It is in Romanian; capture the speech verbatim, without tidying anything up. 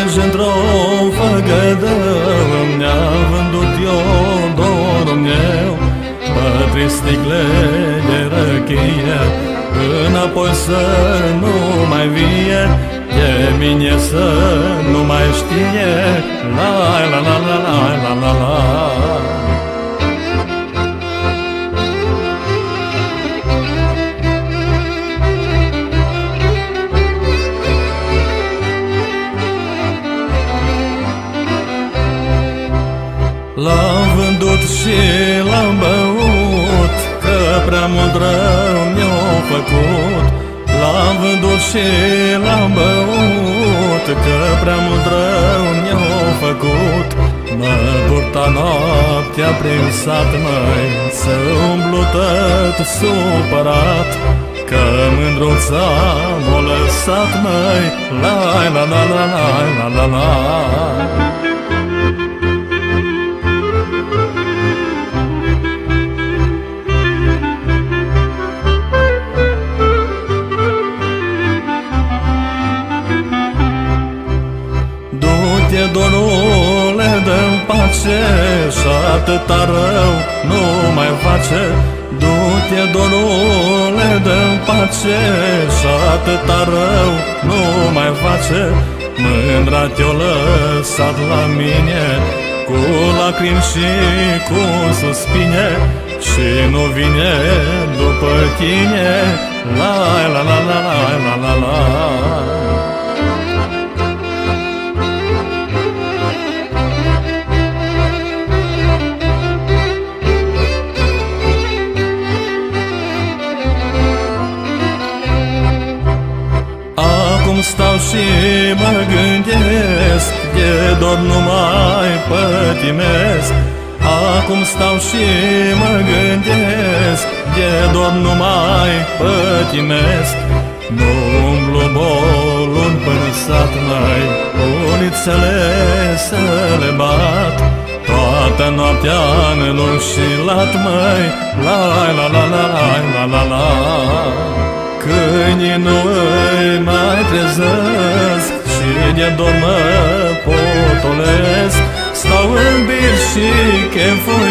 ești într-o făgădău, mi-a vândut eu dorul meu pe sticle de răchie, înapoi să nu mai vie, de mine să nu mai știe. La la la la la la la la. L-am vândut și l-am băut, că prea mult rău mi-a făcut. L-am vândut și l-am băut, că prea mult rău mi-a făcut. Mă purta noaptea prin sat, măi, să umblu tot supărat, că mândruța m-a lăsat, măi. La la la la la la la. Du-te, dorule, dă-mi pace, și atâta rău nu mai face. Du-te, dorule, dă-mi pace, și atâta rău nu mai face. Mândra te-o lăsat la mine, cu lacrimi și cu suspine, și nu vine după tine. La la la la la la la. Stau și mă gândesc, de dor nu mai pătimesc. Acum stau și mă gândesc, de dor nu mai pătimesc. Nu umblu bolun până sat, mai ulițele să le bat, toată noaptea în lung și lat, măi. La la la la la la la. Câinii nu îi mai trezesc, și de dor mă potolesc. Stau în bir și chefui